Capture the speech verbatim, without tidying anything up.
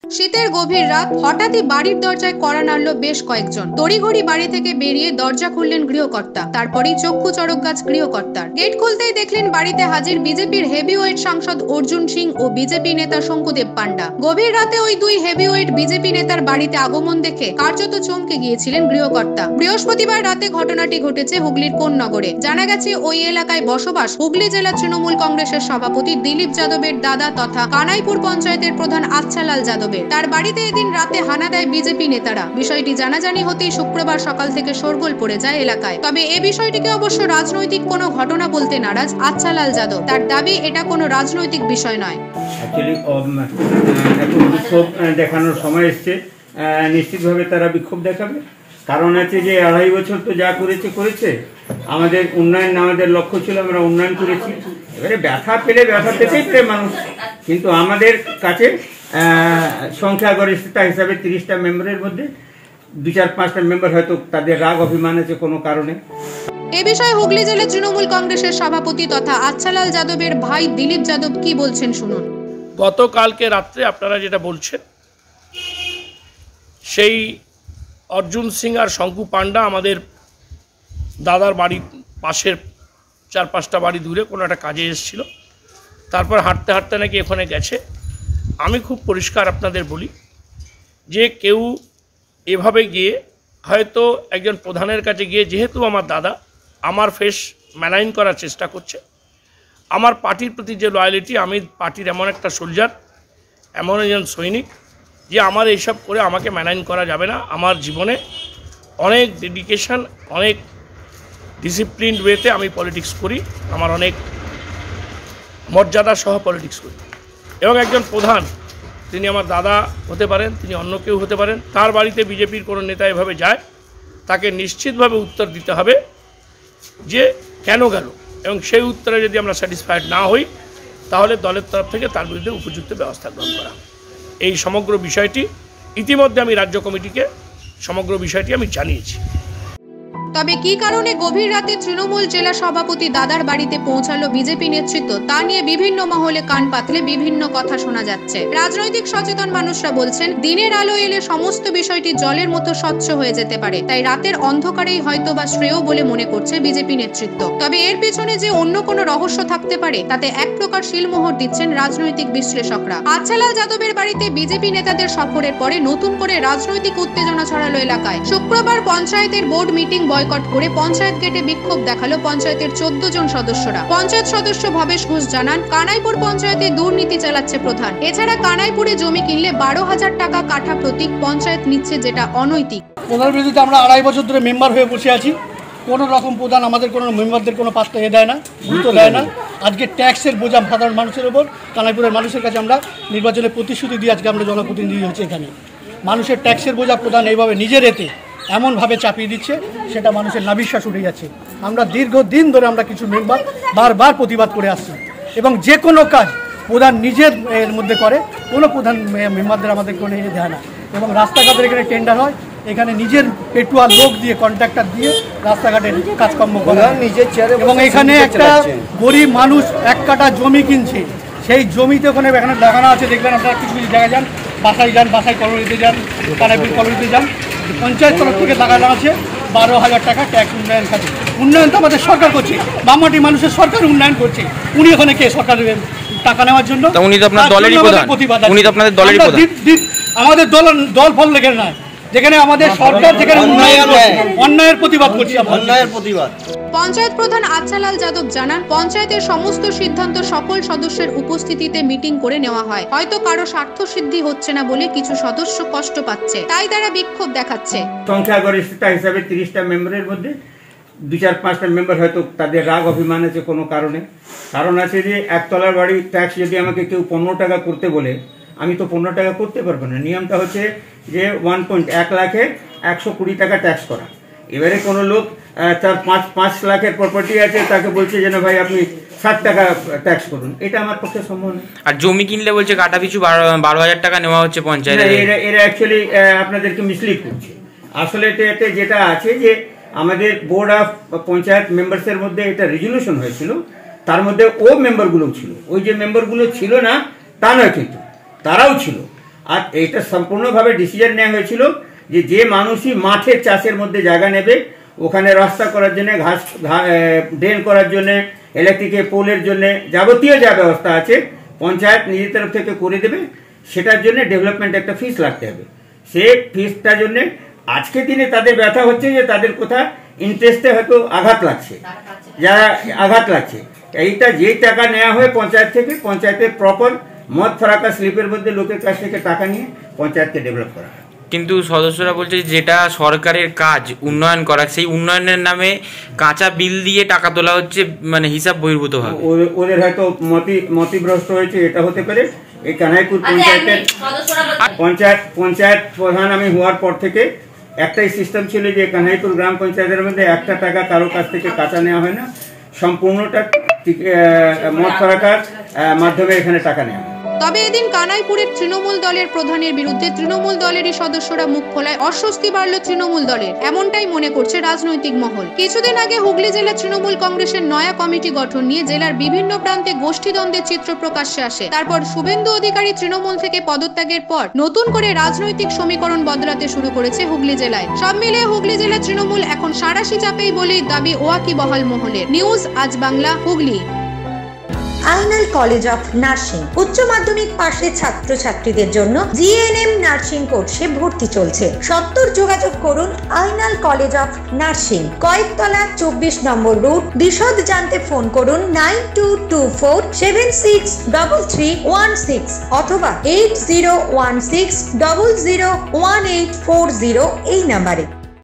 শীতের গভীর রাত, হঠাৎই বাড়ির দরজায় কড়া নাড়ল বেশ কয়েকজন। তড়িঘড়ি বাড়ি থেকে বেরিয়ে দরজা খুললেন গৃহকর্তা। তারপরেই চক্ষু চড়ক গাছ গৃহকর্তার। গেট খুলতেই দেখলেন বাড়িতে হাজির বিজেপির হেভিওয়েট সাংসদ অর্জুন সিং ও বিজেপি নেতা শঙ্কুদেব পান্ডা। গভীর রাতে ওই দুই হেভিওয়েট বিজেপি নেতার বাড়িতে আগমন দেখে কার্যত চমকে গিয়েছিলেন গৃহকর্তা। বৃহস্পতিবার রাতে ঘটনাটি ঘটেছে হুগলির কোন্নগরে। জানা গেছে ওই এলাকায় বসবাস হুগলি জেলা তৃণমূল কংগ্রেসের সভাপতি দিলীপ যাদবের দাদা তথা কানাইপুর পঞ্চায়েতের প্রধান আচ্ছালাল যাদবের। তার বাড়িতে এদিন রাতে হানা দেয় বিজেপি নেতারা। বিষয়টি জানাজানি হতেই শুক্রবার সকাল থেকে শোরগোল পড়ে যায় এলাকায়। তবে এ বিষয়টিকে অবশ্য রাজনৈতিক কোনো ঘটনা বলতে নারাজ আচ্ছালাল যাদব। তার দাবি এটা কোনো রাজনৈতিক বিষয় নয়। অ্যাকচুয়ালি এখন বিক্ষোভ দেখানোর সময় এসছে, নিশ্চিতভাবে তারা বিক্ষোভ দেখাবে। কারণ আছে যে আড়াই বছর তো যা করেছে করেছে আমাদের উন্নয়ন, আমাদের লক্ষ্য ছিল আমরা উন্নয়ন করেছি। এবারে ব্যথা পেলে ব্যথা পেতেই পারে মানুষ, কিন্তু আমাদের কাছে সংখ্যাগরিষ্ঠতা হিসাবে তিরিশটা মেম্বারের মধ্যে দু চার পাঁচটা মেম্বার হয়তো তাদের রাগ অভিমান আছে কোনো কারণে। এ বিষয়ে হুগলি জেলা তৃণমূল কংগ্রেসের সভাপতি তথা আচ্ছালাল যাদবের ভাই দিলীপ যাদব কি বলছেন শুনুন। গতকালকে রাত্রে আপনারা যেটা বলছেন, সেই অর্জুন সিং আর শঙ্কু পান্ডা আমাদের দাদার বাড়ির পাশের চার পাঁচটা বাড়ি দূরে কোনো একটা কাজে এসেছিল। তারপর হাঁটতে হাঁটতে নাকি এখানে গেছে। আমি খুব পরিষ্কার আপনাদের বলি যে কেউ এভাবে গিয়ে হয়তো একজন প্রধানের কাছে গিয়ে, যেহেতু আমার দাদা আমার ফেস ম্যানাইন করার চেষ্টা করছে, আমার পার্টির প্রতি যে লয়ালিটি, আমি পার্টির এমন একটা সোলজার, এমন একজন সৈনিক যে আমার এইসব করে আমাকে ম্যানাইন করা যাবে না। আমার জীবনে অনেক ডেডিকেশন, অনেক ডিসিপ্লিনড ওয়েতে আমি পলিটিক্স করি, আমার অনেক মর্যাদা সহ পলিটিক্স করি। এবং একজন প্রধান, তিনি আমার দাদা হতে পারেন, তিনি অন্য কেউ হতে পারেন, তার বাড়িতে বিজেপির কোনো নেতা এভাবে যায়, তাকে নিশ্চিতভাবে উত্তর দিতে হবে যে কেন গেল, এবং সেই উত্তরে যদি আমরা স্যাটিসফাইড না হই তাহলে দলের তরফ থেকে তার বিরুদ্ধে উপযুক্ত ব্যবস্থা গ্রহণ করা। এই সমগ্র বিষয়টি ইতিমধ্যে আমি রাজ্য কমিটিকে সমগ্র বিষয়টি আমি জানিয়েছি। তবে কি কারণে গভীর রাতে তৃণমূল জেলা সভাপতি দাদার বাড়িতে পৌঁছালো বিজেপি নেতৃত্ব, তা নিয়ে বিভিন্ন মহলে কান পাতলে বিভিন্ন কথা শোনা যাচ্ছে। রাজনৈতিক সচেতন মানুষরা বলছেন, দিনের আলো এলে সমস্ত বিষয়টি জলের মতো স্বচ্ছ হয়ে যেতে পারে, তাই রাতের অন্ধকারেই হয়তো বা শ্রেয় বলে মনে করছে বিজেপি নেতৃত্ব। তবে এর পেছনে যে অন্য কোনো রহস্য থাকতে পারে তাতে এক প্রকার শিলমোহর দিচ্ছেন রাজনৈতিক বিশ্লেষকরা। আচ্ছালাল যাদবের বাড়িতে বিজেপি নেতাদের সফরের পরে নতুন করে রাজনৈতিক উত্তেজনা ছড়ালো এলাকায়। শুক্রবার পঞ্চায়েতের বোর্ড মিটিং বয়কট করে পঞ্চায়েত গেটে বিক্ষোভ দেখালো পঞ্চায়েতের চোদ্দ জন সদস্যরা। পঞ্চায়েত সদস্য ভবেশ ঘোষ জানান, কানাইপুর পঞ্চায়েতে দুর্নীতি চালাচ্ছে প্রধান। এছাড়া কানাইপুরে জমি কিনলে বারো হাজার টাকা কাঠা প্রতীক পঞ্চায়েত নিচ্ছে, যেটা অনৈতিক। প্রধান বিরোধীতে আমরা আড়াই বছর ধরে মেম্বার হয়ে বসে আছি, কোনো রকম প্রধান আমাদের কোনো মেম্বারদের কোনো পাত্তা এ দেয় না, গুরুত্ব দেয় না। আজকে ট্যাক্সের বোঝা সাধারণ মানুষের ওপর, কানাইপুরের মানুষের কাছে আমরা নির্বাচনের প্রতিশ্রুতি দিয়ে আজকে আমরা জনপ্রতিনিধি হচ্ছে এখানে। মানুষের ট্যাক্সের বোঝা প্রধান এইভাবে নিজের এতে এমনভাবে চাপিয়ে দিচ্ছে, সেটা মানুষের নাবিশ্বাস উঠে যাচ্ছে। আমরা দীর্ঘদিন ধরে আমরা কিছু মেম্বার বারবার প্রতিবাদ করে আসছি, এবং যে কোনো কাজ প্রধান নিজের এর মধ্যে করে, কোনো প্রধান মেম্বারদের আমাদের কোনো এ দেয় না। এবং রাস্তাঘাটের এখানে টেন্ডার হয়, এখানে নিজের পেটুয়া লোক দিয়ে কন্ট্রাক্টর দিয়ে রাস্তাঘাটের কাজকর্ম করে নিজের চেয়ারে। এবং এখানে একটা গরিব মানুষ এক কাঠা জমি কিনছে, সেই জমিতে ওখানে এখানে দেখানো আছে, দেখবেন আপনারা কিছু কিছু জায়গায় যান, বাসায় যান, বাসায় কলোনিতে যান, কানাইপুর কলোনিতে যান, পঞ্চায়েত তরফ থেকে লাগানো আছে বারো হাজার টাকা ট্যাক্স উন্নয়ন খাতে। উন্নয়ন তো আমাদের সরকার করছে, বামমাটি মানুষের সরকার উন্নয়ন করছে। উনি ওখানে কে সরকারের টাকা নেওয়ার জন্য? উনি তো আপনার দলেরই প্রধান, উনি তো আপনাদের দলেরই প্রধান। আমাদের দল দল ফল লেগে নয়, যেখানে আমাদের সরকার যেখানে উন্নয়ন অন্যায়ের প্রতিবাদ করছে, অন্যায়ের প্রতিবাদ। পঞ্চায়েত প্রধান আচ্ছালাল যাদব জানান, পঞ্চায়েতের সমস্ত সিদ্ধান্ত সকল সদস্যের উপস্থিতিতে মিটিং করে নেওয়া হয়। হয়তো কারো স্বার্থ সিদ্ধি হচ্ছে না বলে কিছু সদস্য কষ্ট পাচ্ছে, তাই তারা বিক্ষোভ দেখাচ্ছে। সংখ্যাগরিষ্ঠতা হিসাবে তিরিশটা মেম্বারের মধ্যে দু চার পাঁচটা মেম্বার হয়তো তাদের রাগ অভিমান আছে কোনো কারণে। কারণ আছে যে একতলার বাড়ি ট্যাক্স যদি আমাকে কেউ পনেরো টাকা করতে বলে, আমি তো পনেরো টাকা করতে পারবো না। নিয়মটা হচ্ছে যে ওয়ান পয়েন্ট এক লাখে একশো কুড়ি টাকা ট্যাক্স করা। এবারে কোনো লোক তার পাঁচ পাঁচ লাখের প্রপার্টি আছে, তাকে বলছে যে না ভাই আপনি ষাট টাকা ট্যাক্স করুন, এটা আমার পক্ষে সম্ভব নয়। আর জমি কিনলে বলছে কাটা পিছু বারো হাজার টাকা নেওয়া হচ্ছে পঞ্চায়েত। এরা এরা অ্যাকচুয়ালি আপনাদেরকে মিসলিড করছে। আসলে এতে যেটা আছে যে আমাদের বোর্ড অফ পঞ্চায়েত মেম্বার্সের মধ্যে এটা রেজলিউশন হয়েছিল, তার মধ্যে ও মেম্বারগুলোও ছিল। ওই যে মেম্বারগুলো ছিল না তা নয়, কিন্তু তারাও ছিল। আর এইটা সম্পূর্ণভাবে ডিসিশন নেওয়া হয়েছিল যে যে মানুষই মাঠের চাষের মধ্যে জায়গা নেবে, ওখানে রাস্তা করার জন্য, ঘাস ড্রেন করার জন্য, ইলেকট্রিকের পোলের জন্য যাবতীয় যা ব্যবস্থা আছে পঞ্চায়েত নিজের তরফ থেকে করে দেবে। সেটার জন্য ডেভেলপমেন্ট একটা ফিস লাগতে হবে। সে ফিসটার জন্য আজকের দিনে তাদের ব্যথা হচ্ছে যে তাদের কোথাও ইন্টারেস্টে হয়তো আঘাত লাগছে, যারা আঘাত লাগছে। এইটা যেই টাকা নেওয়া হয় পঞ্চায়েত থেকে, পঞ্চায়েতের প্রপার মদ ফারাকা স্লিপের মধ্যে লোকের কাছ থেকে টাকা নিয়ে পঞ্চায়েতকে ডেভেলপ করা হয়। কিন্তু সদস্যরা বলছে যেটা সরকারের কাজ উন্নয়ন করা, সেই উন্নয়নের নামে কাঁচা বিল দিয়ে টাকা তোলা হচ্ছে, মানে হিসাব বহির্ভূত ভাবে। ওদের হয়তো মতি মতিভ্রষ্ট হয়েছে, এটা হতে পারে। এই কানাইপুর পঞ্চায়েতের পঞ্চায়েত পঞ্চায়েত প্রধান আমি হওয়ার পর থেকে একটাই সিস্টেম ছিল যে কানাইপুর গ্রাম পঞ্চায়েতের মধ্যে একটা টাকা কারো কাছ থেকে কাঁচা নেওয়া হয় না, সম্পূর্ণটা মদ ফারাকার মাধ্যমে এখানে টাকা নেওয়া হয়। তবে এদিন কানাইপুরের তৃণমূল দলের প্রধানের বিরুদ্ধে তৃণমূল দলেরই সদস্যরা মুখ খোলায় অস্বস্তি বাড়ল তৃণমূল দলের, এমনটাই মনে করছে রাজনৈতিক মহল। কিছুদিন আগে হুগলি জেলা তৃণমূল কংগ্রেসের নয়া কমিটি গঠন নিয়ে জেলার বিভিন্ন প্রান্তে গোষ্ঠীদ্বন্দ্বের চিত্র প্রকাশ্যে আসে। তারপর শুভেন্দু অধিকারী তৃণমূল থেকে পদত্যাগের পর নতুন করে রাজনৈতিক সমীকরণ বদলাতে শুরু করেছে হুগলি জেলায়। সব মিলিয়ে হুগলি জেলা তৃণমূল এখন সাঁড়াশি চাপেই বলেই দাবি ওয়াকিবহাল মহলের। News Aaj Bangla, Hooghly. Ainal college of nursing উচ্চ মাধ্যমিক পাশের ছাত্রছাত্রীদের জন্য জিএনএম নার্সিং কোর্সে ভর্তি চলছে। সত্তর যোগাযোগ করুন আইনাল কলেজ অফ নার্সিং, কয়েকতলা, চব্বিশ নম্বর রুট। বিশদ জানতে ফোন করুন nine two two four seven six double three one six অথবা eight zero one six double zero one eight four zero এই নাম্বারে।